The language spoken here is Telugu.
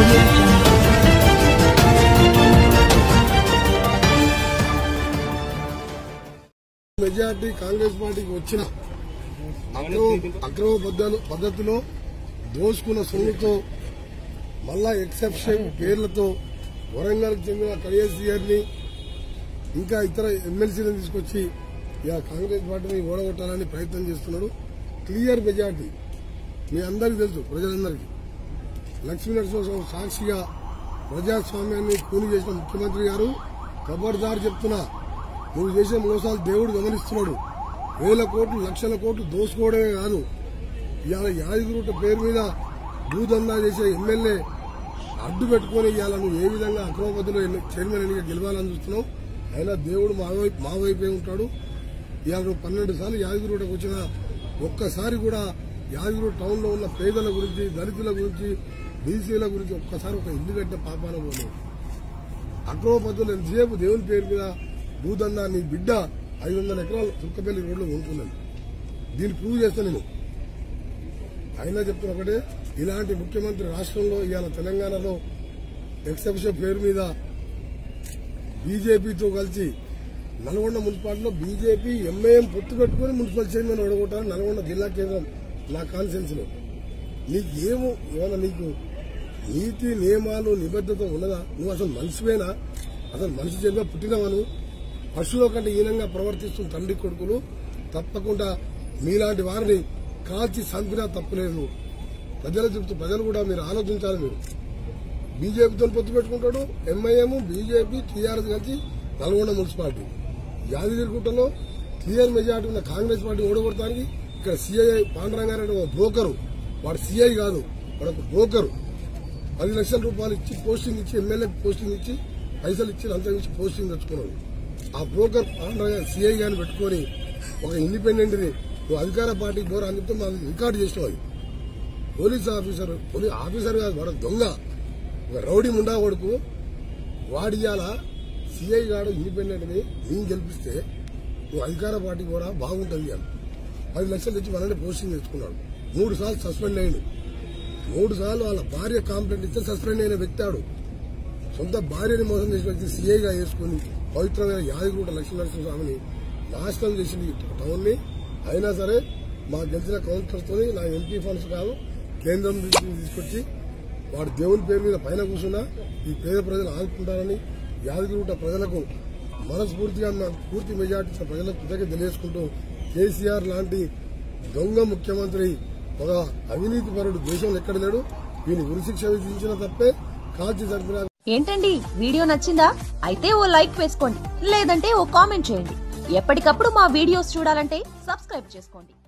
మెజార్టీ కాంగ్రెస్ పార్టీకి వచ్చిన అక్రమ పద్ధతిలో దోసుకున్న సొమ్ముతో మళ్ళా ఎక్సెప్షన్ పేర్లతో వరంగల్ చెందిన కేసీఆర్ ని ఇంకా ఇతర ఎమ్మెల్సీలను తీసుకొచ్చి కాంగ్రెస్ పార్టీని ఓడగొట్టాలని ప్రయత్నం చేస్తున్నాడు. క్లియర్ మెజార్టీ మీ అందరికీ తెలుసు, ప్రజలందరికీ. లక్ష్మీనరసింహస్వామి సాక్షిగా ప్రజాస్వామ్యాన్ని కూని చేసిన ముఖ్యమంత్రి గారు ఖబర్దార్ చెప్తున్నా, నువ్వు చేసే మోసాలు దేవుడు గమనిస్తున్నాడు. 1000 కోట్లు 1,00,000 కోట్లు దోసుకోవడమే కాదు, ఇవాళ యాదగిరిగుట్ట పేరు మీద భూదందా చేసే ఎమ్మెల్యే అడ్డు పెట్టుకుని ఇవాళ నువ్వు ఏ విధంగా అక్రమ పద్ధతిలో చైర్మన్ ఎన్నిక గెలవాలని చూస్తున్నావు. అయినా దేవుడు మా వైపే ఉంటాడు. ఇవాళ 12 సార్లు యాదగిరిగుట్టకు వచ్చిన ఒక్కసారి కూడా యాదగిరి టౌన్ లో ఉన్న పేదల గురించి, దళితుల గురించి, బీసీల గురించి ఒక్కసారి ఒక ఇల్లు కట్టిన పాపాన పోలేదు. అక్రమ పద్ధతులు ఎంతసేపు దేవుని పేరు మీద భూదందా నీ బిడ్డ 500 ఎకరాలు తుర్కపల్లి రోడ్లో ఉంటున్నది. దీన్ని ప్రూవ్ చేస్తా నేను. అయినా చెప్తున్న ఒకటే, ఇలాంటి ముఖ్యమంత్రి రాష్ట్రంలో ఇవాళ తెలంగాణలో ఎక్సెప్షన్ పేరు మీద బీజేపీతో కలిసి నల్గొండ మున్సిపాలిటీలో బీజేపీ ఎంఐఎం పొత్తు పెట్టుకుని మున్సిపల్ చైర్మన్ ఓడగొట్టారు. నల్గొండ జిల్లా కేంద్రం నా కాన్సెన్స్ లో. ఏమన్నా నీకు నీతి నియమాలు నిబద్దత ఉన్నదా? నువ్వు అసలు మనిషివేనా? అసలు మనిషి జన్మ పుట్టినవను? పశువుల కంటే హీనంగా ప్రవర్తిస్తున్న తండ్రి కొడుకులు తప్పకుండా మీలాంటి వారిని కాల్చి సంపినా తప్పులేదు. ప్రజలు కూడా మీరు ఆలోచించాలి. మీరు బీజేపీతో పొత్తు పెట్టుకుంటాడు, ఎంఐఎం, బీజేపీ, టీఆర్ఎస్ కలిసి నల్గొండ మున్సిపాలిటీ. యాదగిరిగుట్టలో క్లియర్ మెజార్టీ ఉన్న కాంగ్రెస్ పార్టీ ఓడగొడటానికి ఇక్కడ సీఐ పాండురంగారెడ్డి ఒక బ్రోకరు. వాడు సీఐ కాదు, వాడు ఒక బ్రోకరు. 10 లక్షల రూపాయలు ఇచ్చి పోస్టింగ్ ఇచ్చి, ఎమ్మెల్యే పోస్టింగ్ ఇచ్చి, పైసలు ఇచ్చి లంచం ఇచ్చి పోస్టింగ్ తెచ్చుకున్నాడు. ఆ బ్రోకర్ పాండురంగారెడ్డి సీఐ గారిని పెట్టుకుని ఒక ఇండిపెండెంట్ ని నువ్వు అధికార పార్టీకి పోరా అని చెప్తే మనం రికార్డు చేసినావు. అది పోలీస్ ఆఫీసర్ కాదు, వాడు దొంగ, ఒక రౌడీ ముండా కొడుకు. వాడియాల సీఐ గాడు ఇండిపెండెంట్ ని నేను గెలిపిస్తే నువ్వు అధికార పార్టీకి పోరా బాగుంటుంది అని 10 లక్షలు ఇచ్చి మనల్ని పోస్టింగ్ తెచ్చుకున్నాడు. 3 సార్లు సస్పెండ్ అయ్యాడు. 3 సార్లు వాళ్ళ భార్య కంప్లైంట్ ఇస్తే సస్పెండ్ అయిన వ్యక్తాడు. సొంత భార్యని మోసం చేసిన వ్యక్తి సీఐగా వేసుకుని పవిత్రమైన యాదగిరిగుట్ట లక్ష్మీనరసింహస్వామిని నాశనం చేసింది టౌన్ ని. అయినా సరే మా గెలిచిన కౌన్సిలర్తో నా ఎంపీ ఫండ్స్ కాదు, కేంద్రం తీసుకొచ్చి వాడు దేవుని పేరు మీద పైన కూర్చున్నా ఈ పేద ప్రజలు ఆదుకుంటారని యాదగిరిగుట్ట ప్రజలకు మనస్ఫూర్తిగా పూర్తి మెజార్టీ ప్రజలకు కృతజ్ఞత తెలియజేసుకుంటూ, కేసీఆర్ లాంటి దొంగ ముఖ్యమంత్రి, ఒక అవినీతి పరుడు దేశంలో ఎక్కడ లేడు. వీని ఉరిశిక్ష విధించిన తప్పే, కాల్చి జరిపిన. ఏంటండి, వీడియో నచ్చిందా? అయితే ఓ లైక్ వేసుకోండి, లేదంటే ఓ కామెంట్ చేయండి. ఎప్పటికప్పుడు మా వీడియోస్ చూడాలంటే సబ్స్క్రైబ్ చేసుకోండి.